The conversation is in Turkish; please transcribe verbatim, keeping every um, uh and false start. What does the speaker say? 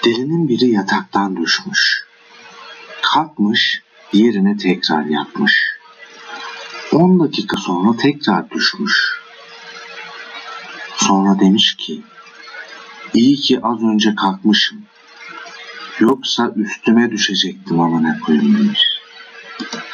Delinin biri yataktan düşmüş. Kalkmış, yerine tekrar yatmış. On dakika sonra tekrar düşmüş. Sonra demiş ki, iyi ki az önce kalkmışım. Yoksa üstüme düşecektim amına koyayım demiş.